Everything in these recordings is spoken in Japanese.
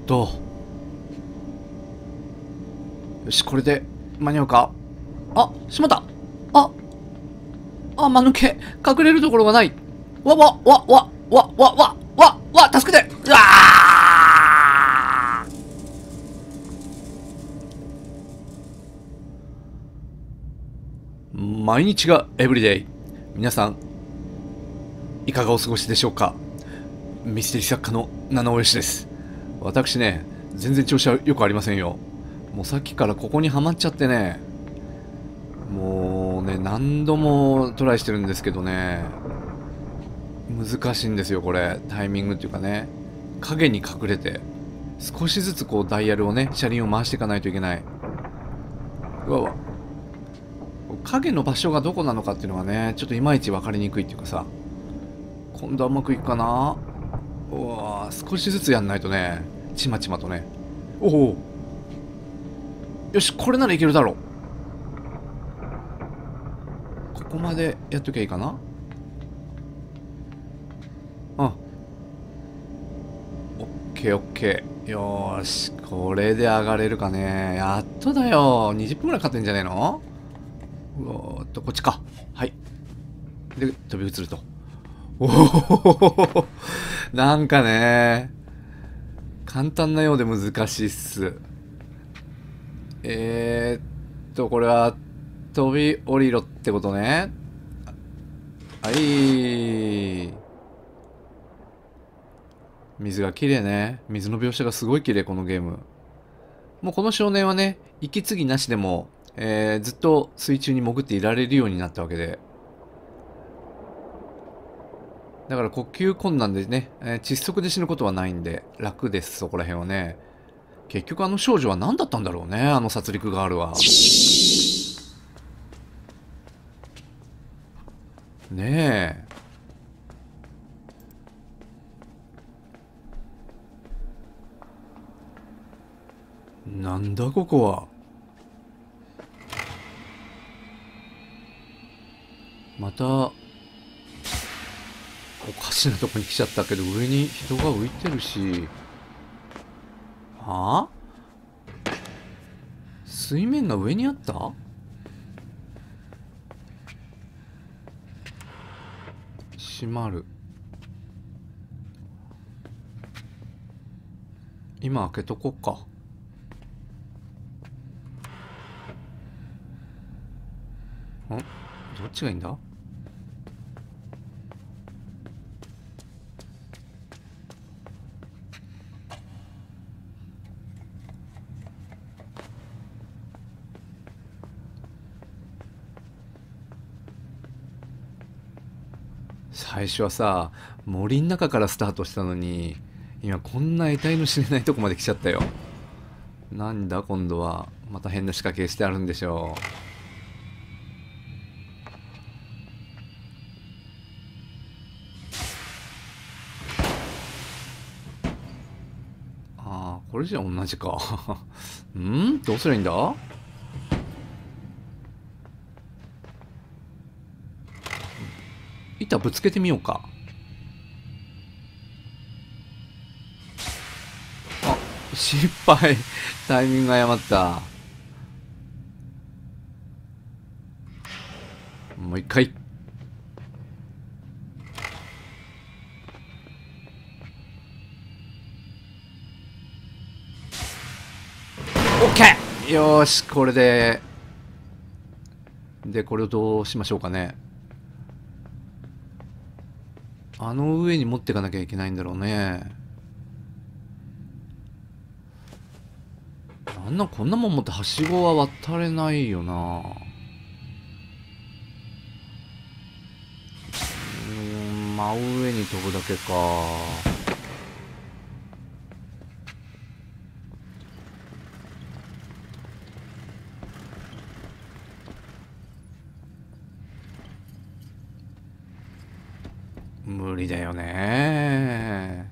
と。よし、これで間に合うか。あ、しまった。間抜け。隠れるところがない。助けて。うわー。毎日がエブリデイ。皆さん、いかがお過ごしでしょうか。ミステリー作家の七尾よしです。私ね、全然調子はよくありませんよ。もうさっきからここにはまっちゃってね、もうね、何度もトライしてるんですけどね、難しいんですよ、これ。タイミングっていうかね、影に隠れて、少しずつこうダイヤルをね、車輪を回していかないといけない。うわうわ。影の場所がどこなのかっていうのがね、ちょっといまいち分かりにくいっていうかさ、今度はうまくいくかな。うわー、少しずつやんないとね、ちまちまとね。おお、よし、これならいけるだろう。ここまでやっときゃいいかな。うん。オッケーオッケー。よーし、これで上がれるかね。やっとだよ。20分ぐらいかかってんじゃねえの。うおーっと、こっちか。はい。で、飛び移ると。おお、なんかね、簡単なようで難しいっす。これは、飛び降りろってことね。はい。水が綺麗ね。水の描写がすごい綺麗、このゲーム。もうこの少年はね、息継ぎなしでも、ずっと水中に潜っていられるようになったわけで。だから呼吸困難でね、窒息で死ぬことはないんで、楽です、そこら辺はね。結局あの少女は何だったんだろうね、あの殺戮ガールは。ねえ。なんだここは。また、おかしなとこに来ちゃったけど、上に人が浮いてるし。はあ、水面が上にあった。閉まる。今開けとこっか。どっちがいいんだ。最初はさ、森の中からスタートしたのに、今こんな得体の知れないとこまで来ちゃったよ。なんだ今度は。また変な仕掛けしてあるんでしょう。ああ、これじゃ同じか。どうすりゃいいんだ。板ぶつけてみようか。あ、失敗。タイミング誤った。もう一回。オッケー。よーし、これで。で、これをどうしましょうかね。あの上に持っていかなきゃいけないんだろうね。こんなもん持ってはしごは渡れないよな。真上に飛ぶだけか。無理だよね。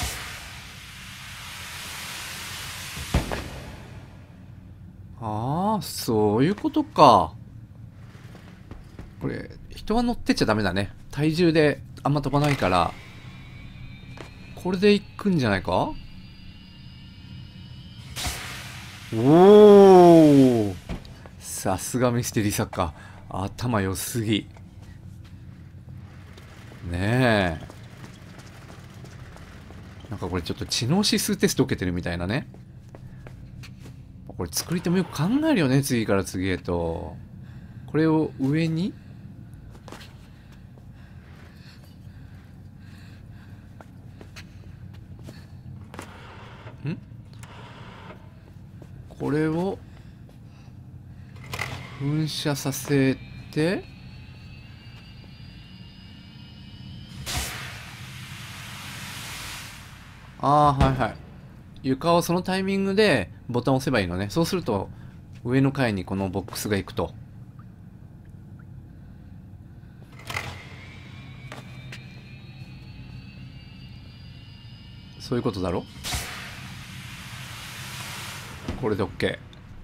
あああ、そういうことか。これ、人は乗ってっちゃダメだね。体重であんま飛ばないから、これで行くんじゃないか。おお、さすがミステリー作家。頭良すぎ。ねえ。なんかこれちょっと知能指数テスト受けてるみたいなね。これ作り手もよく考えるよね、次から次へと。これを上に、これを噴射させて、ああ、はいはい。床をそのタイミングでボタンを押せばいいのね。そうすると上の階にこのボックスが行くと。そういうことだろ。これで OK。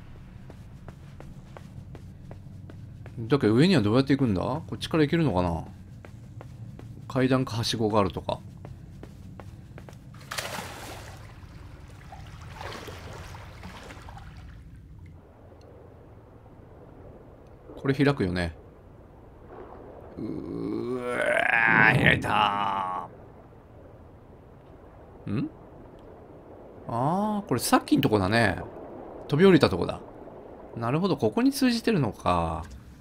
だけど上にはどうやって行くんだ。こっちから行けるのかな。階段かはしごがあるとか。これ開くよね。開いたー。ああ、これさっきのとこだね。飛び降りたとこだ。なるほど、ここに通じてるのか。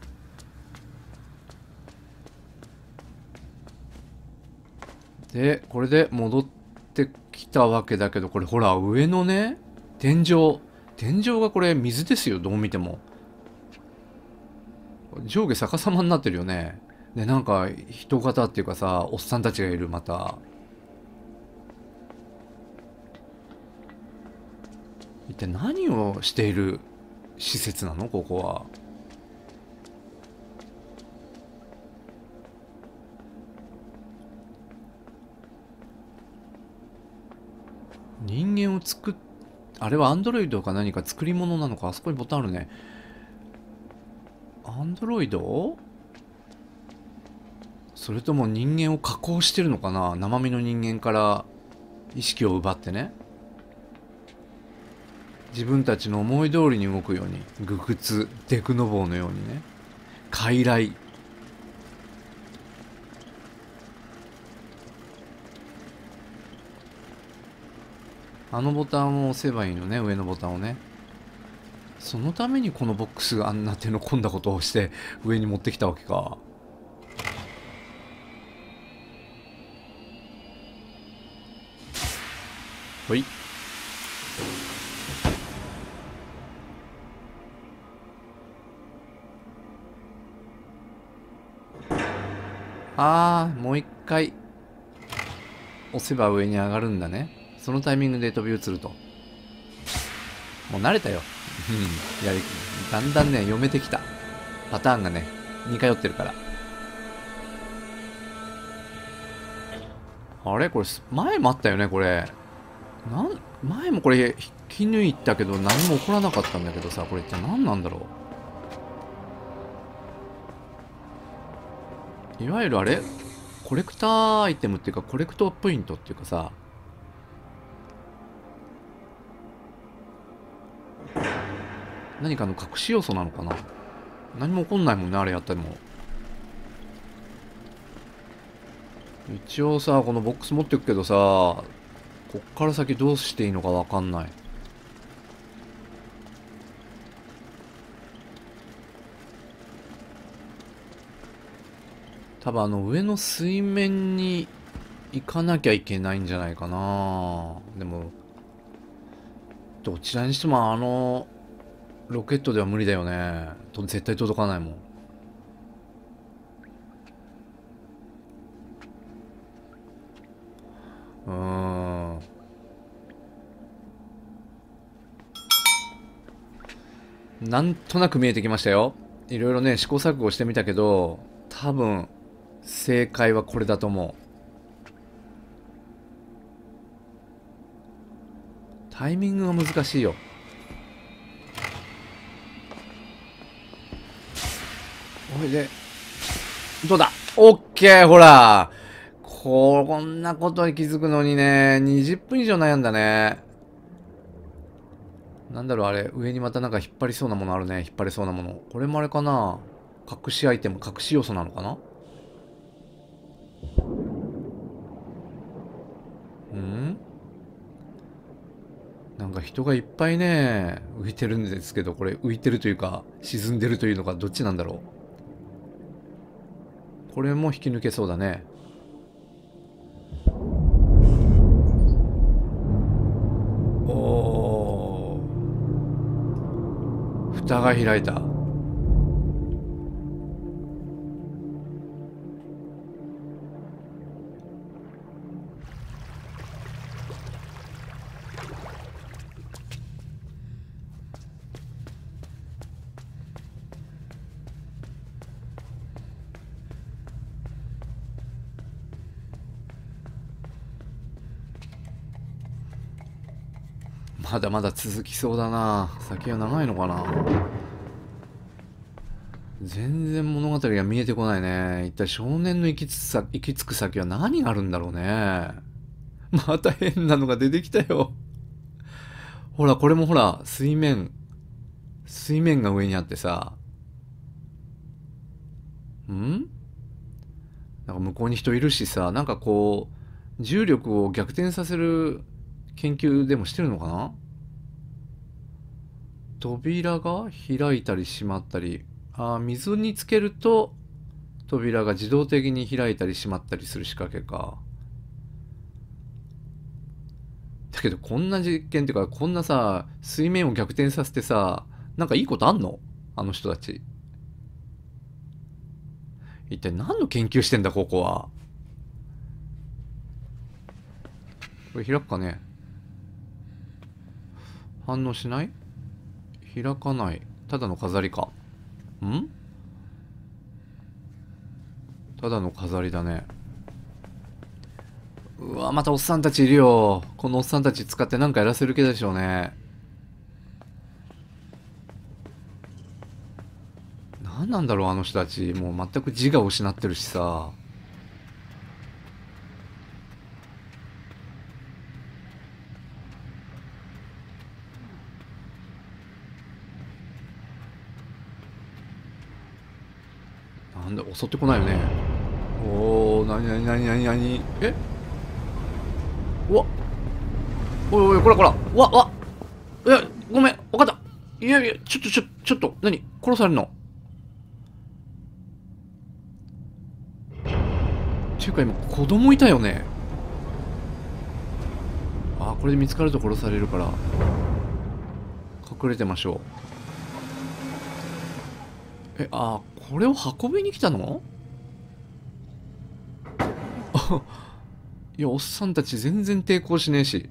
で、これで戻ってきたわけだけど、これほら、上のね、天井。天井がこれ水ですよ、どう見ても。上下逆さまになってるよね。で、なんか、人型っていうかさ、おっさんたちがいる、また。一体何をしている施設なのここは。人間を作っ、あれはアンドロイドか何か作り物なのか。あそこにボタンあるね。アンドロイド、それとも人間を加工してるのかな。生身の人間から意識を奪ってね、自分たちの思い通りに動くように、ググツデクノボーのようにね。傀儡。あのボタンを押せばいいのね、上のボタンをね。そのためにこのボックスがあんな手の込んだことをして上に持ってきたわけか。ほい。もう一回押せば上に上がるんだね。そのタイミングで飛び移ると。もう慣れたよ。うん。だんだんね、読めてきた。パターンがね、似通ってるから。あれこれ、前もあったよね、これ。前もこれ、引き抜いたけど何も起こらなかったんだけどさ、これ一体何なんだろう。いわゆるあれコレクターアイテムっていうか、コレクトポイントっていうかさ、何かの隠し要素なのかな。何も起こんないもんね、あれやっても。一応さ、このボックス持ってくけどさ、こっから先どうしていいのかわかんない。多分上の水面に行かなきゃいけないんじゃないかな。でも、どちらにしてもロケットでは無理だよね。絶対届かないもん。うーん。なんとなく見えてきましたよ。いろいろね、試行錯誤してみたけど、多分、正解はこれだと思う。タイミングが難しいよ。 おいで、どうだ？オッケー、ほら。こんなことに気づくのにね、20分以上悩んだね。なんだろう、あれ。上にまたなんか引っ張りそうなものあるね。引っ張れそうなもの。これもあれかな？隠しアイテム、隠し要素なのかな？ん？なんか人がいっぱいね、浮いてるんですけど、これ浮いてるというか、沈んでるというのか、どっちなんだろう。これも引き抜けそうだね。おー。蓋が開いた。まだまだ続きそうだな。先は長いのかな。全然物語が見えてこないね。一体少年の行き着く先は何があるんだろうね。また変なのが出てきたよ。ほら、これもほら、水面が上にあってさ。んなんか向こうに人いるしさ、なんかこう、重力を逆転させる研究でもしてるのかな？扉が開いたり閉まったり。水につけると扉が自動的に開いたり閉まったりする仕掛けか。だけどこんな実験っていうか、こんなさ、水面を逆転させてさ、なんかいいことあんの？あの人たち。一体何の研究してんだ、ここは。これ開くかね？反応しない？開かない。ただの飾りか。ん？ただの飾りだね。うわ、またおっさんたちいるよ。このおっさんたち使ってなんかやらせる気でしょうね。何なんだろう、あの人たち。もう全く自我を失ってるしさ。なんで襲ってこないよね。おー、なになになになになに。うわ、おいおい、こらこら。わ、いや、ごめん、わかった。いやいや、ちょっと、何殺されるの？っていうか今、子供いたよね。これで見つかると殺されるから、隠れてましょう。これを運びに来たの？いや、おっさんたち全然抵抗しねえし。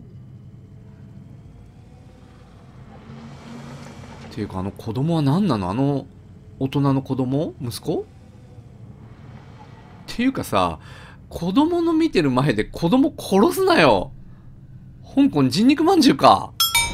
っていうか、あの子供は何なの？大人の子供？息子？っていうかさ、子供の見てる前で子供殺すなよ。香港人肉まんじゅうか。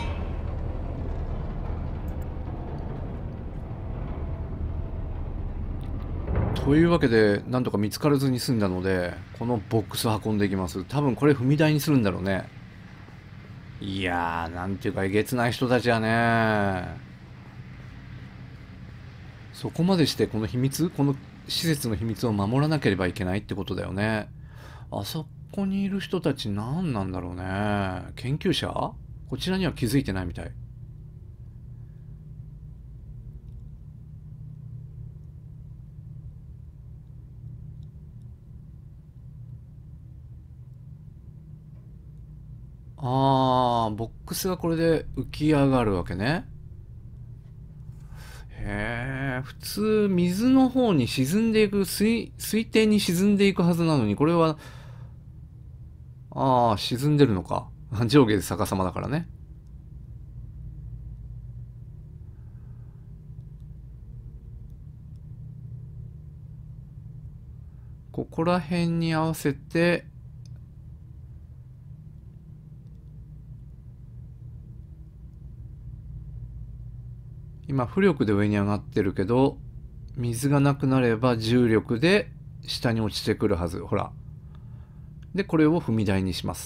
というわけで、なんとか見つからずに済んだので、このボックスを運んでいきます。多分これ踏み台にするんだろうね。いやー、なんていうかえげつない人たちはね。そこまでしてこの施設の秘密を守らなければいけないってことだよね。あそこにいる人たち何なんだろうね。研究者？こちらには気づいてないみたい。ボックスがこれで浮き上がるわけね。へえ、普通水の方に沈んでいく、水底に沈んでいくはずなのに、これは、沈んでるのか。上下で逆さまだからね。ここら辺に合わせて、今浮力で上に上がってるけど、 水がなくなれば重力で下に落ちてくるはず。ほら。で、これを踏み台にします。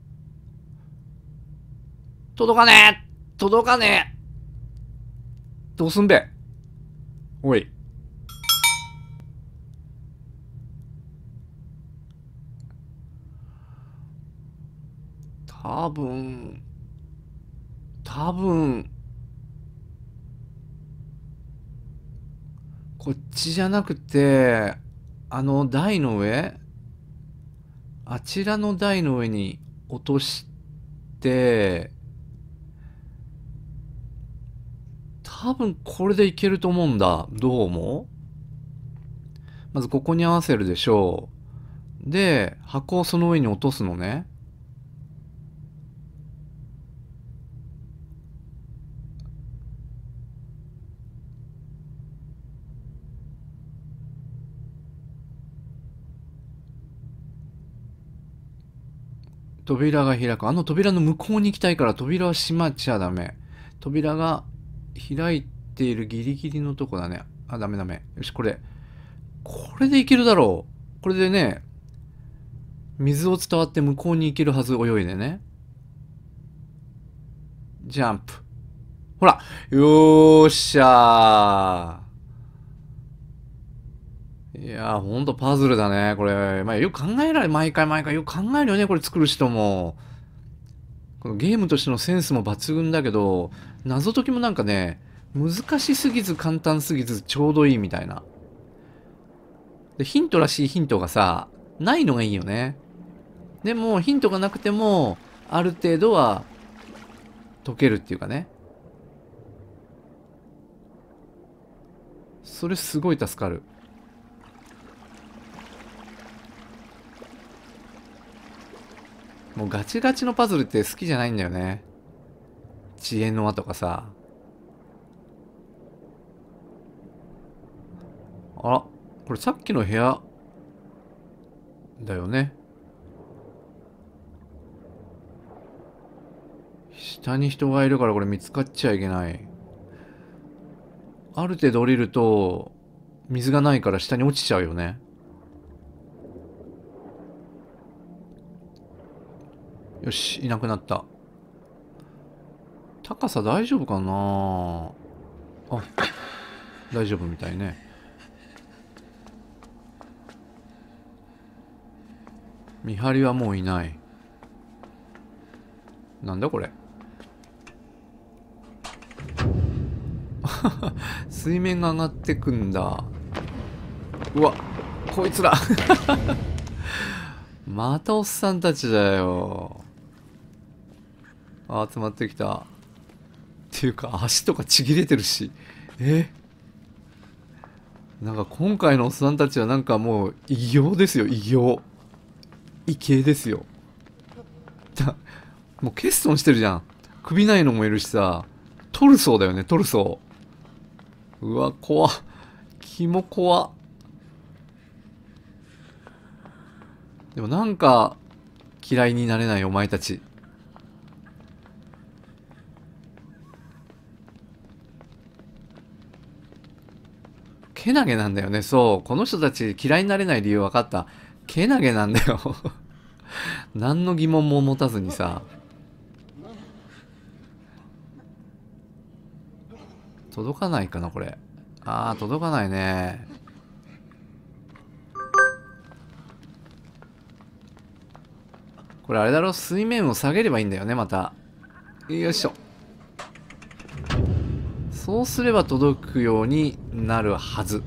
届かねえ届かねえどうすんべおい。多分、こっちじゃなくて、あの台の上、あちらの台の上に落として、多分これでいけると思うんだ。どう思う？まずここに合わせるでしょう。で、箱をその上に落とすのね。扉が開く。あの扉の向こうに行きたいから扉は閉まっちゃダメ。扉が開いているギリギリのとこだね。あ、ダメダメ。よし、これでいけるだろう。これでね、水を伝わって向こうに行けるはず、泳いでね。ジャンプ。ほらよーっしゃー。いやー、ほんとパズルだね、これ。まあ、よく考えられ、毎回よく考えるよね、これ作る人も。このゲームとしてのセンスも抜群だけど、謎解きもなんかね、難しすぎず簡単すぎずちょうどいいみたいな。で、ヒントらしいヒントがさ、ないのがいいよね。でも、ヒントがなくても、ある程度は解けるっていうかね。それすごい助かる。もうガチガチのパズルって好きじゃないんだよね。遅延の輪とかさ。あら、これさっきの部屋だよね。下に人がいるからこれ見つかっちゃいけない。ある程度降りると水がないから下に落ちちゃうよね。よし、いなくなった。高さ大丈夫かなあ、大丈夫みたいね。見張りはもういない。なんだこれ。水面が上がってくんだ。うわ、こいつらまたおっさんたちだよ。集まってきた。っていうか足とかちぎれてるし。なんか今回のおっさんたちはなんかもう異形ですよ、異形。異形ですよ。もう欠損してるじゃん。首ないのもいるしさ。トルソーだよね、トルソー。うわ、怖っ。キモ怖っ。でもなんか嫌いになれないお前たち。けなげなんだよね。そう。この人たち嫌いになれない理由分かった。けなげなんだよ。何の疑問も持たずにさ。届かないかな、これ。あー、届かないね。これあれだろ、水面を下げればいいんだよね、また。よいしょ。そうすれば届くようになるはず。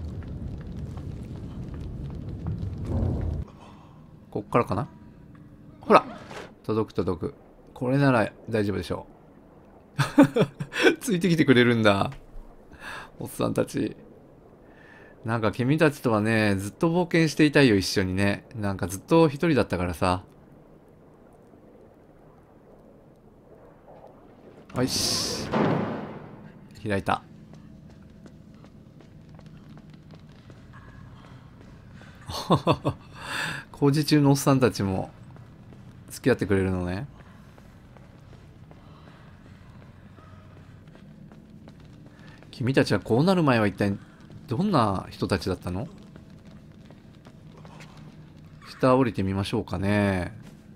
こっからかな。ほら届く。これなら大丈夫でしょう。ついてきてくれるんだ。おっさんたち。なんか君たちとはね、ずっと冒険していたいよ、一緒にね。なんかずっと一人だったからさ。よし。開いた。工事中のおっさんたちも付き合ってくれるのね。君たちはこうなる前は一体どんな人たちだったの？下降りてみましょうかね。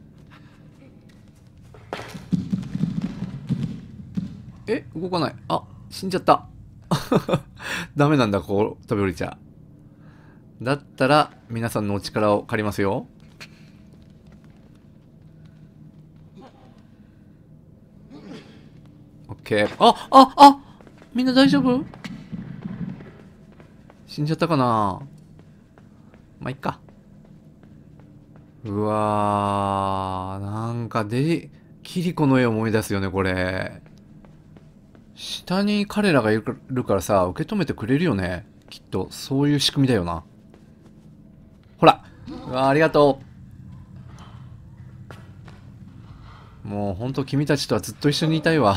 動かない。あ、死んじゃった。ダメなんだ、ここ飛び降りちゃ。だったら、皆さんのお力を借りますよ。オッケー。みんな大丈夫？死んじゃったかな？まあ、いっか。うわー、なんかキリコの絵を思い出すよね、これ。下に彼らがいるからさ、受け止めてくれるよね。きっと、そういう仕組みだよな。ほら。うわー、ありがとう。もうほんと君たちとはずっと一緒にいたいわ。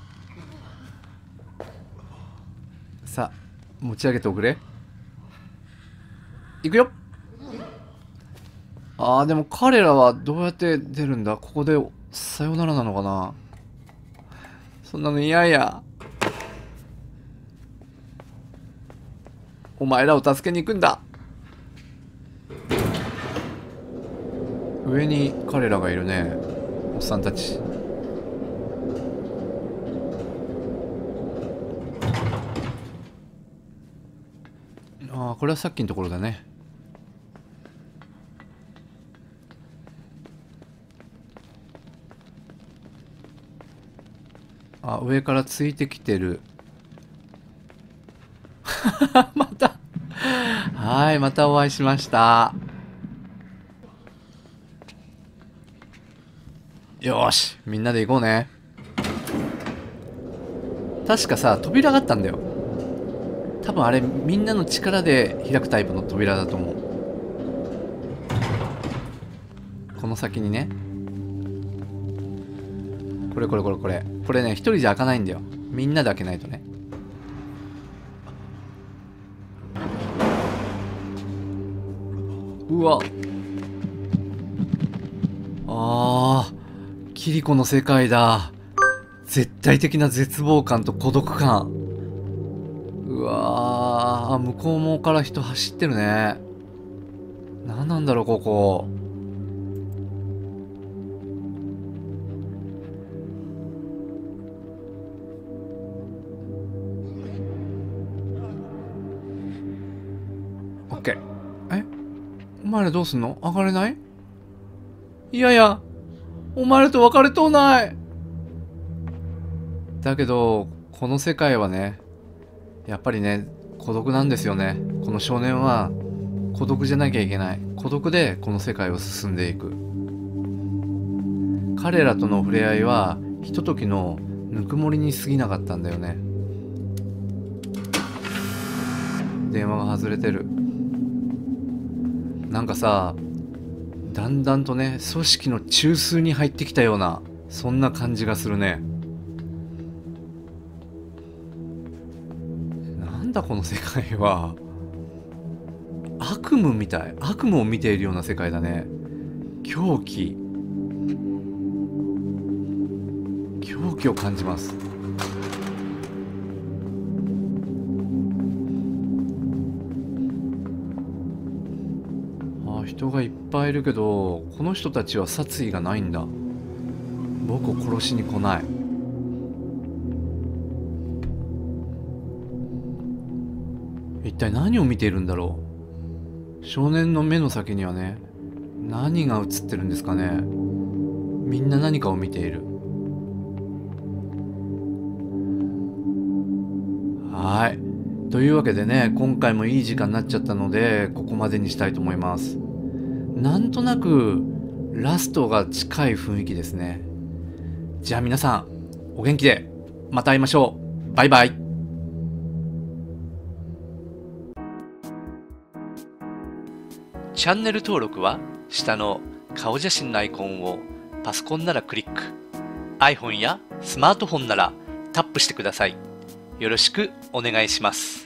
さあ、持ち上げておくれ。いくよ。でも彼らはどうやって出るんだ？ここでさよならなのかな？そんなの嫌や。お前らを助けに行くんだ。上に彼らがいるね。おっさんたち。これはさっきのところだね。上からついてきてる。また。はい、またお会いしました。よーし、みんなで行こうね。確かさ、扉があったんだよ。多分あれ、みんなの力で開くタイプの扉だと思う。この先にね。これ。これね、一人じゃ開かないんだよ。みんなで開けないとね。うわ。キリコの世界だ。絶対的な絶望感と孤独感。うわー、向こうもから人走ってるね。何なんだろう、ここ。オッケー。お前らどうすんの？上がれない？いや、お前らと別れとうない。だけど、この世界はね、やっぱりね、孤独なんですよね。この少年は孤独じゃなきゃいけない。孤独でこの世界を進んでいく。彼らとの触れ合いはひとときのぬくもりに過ぎなかったんだよね。電話が外れてる。なんかさ、だんだんとね、組織の中枢に入ってきたような、そんな感じがするね。なんだこの世界は。悪夢みたい。悪夢を見ているような世界だね。狂気を感じます。人がいっぱいいるけど、この人たちは殺意がないんだ。僕を殺しに来ない。一体何を見ているんだろう。少年の目の先にはね、何が映ってるんですかね。みんな何かを見ている。はい。というわけでね、今回もいい時間になっちゃったので、ここまでにしたいと思います。なんとなくラストが近い雰囲気ですね。じゃあ皆さん、お元気でまた会いましょう。バイバイ。チャンネル登録は下の顔写真のアイコンをパソコンならクリック、iPhone やスマートフォンならタップしてください。よろしくお願いします。